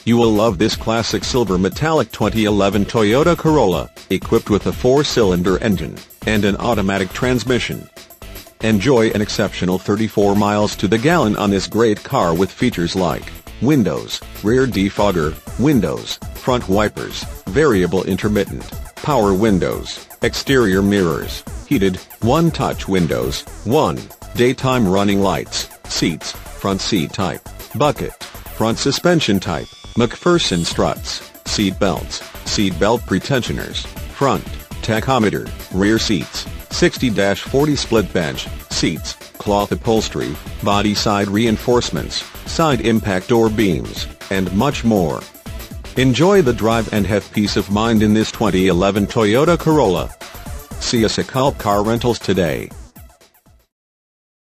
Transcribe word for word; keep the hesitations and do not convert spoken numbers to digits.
You will love this classic silver metallic twenty eleven Toyota Corolla, equipped with a four-cylinder engine and an automatic transmission. Enjoy an exceptional thirty-four miles to the gallon on this great car with features like windows, rear defogger, windows, front wipers, variable intermittent, power windows, exterior mirrors, heated, one-touch windows, one, daytime running lights, seats, front seat type, bucket, front suspension type, McPherson struts, seat belts, seat belt pretensioners, front, tachometer, rear seats, sixty to forty split bench, seats, cloth upholstery, body side reinforcements, side impact door beams, and much more. Enjoy the drive and have peace of mind in this twenty eleven Toyota Corolla. See us at Culp Car Rentals today.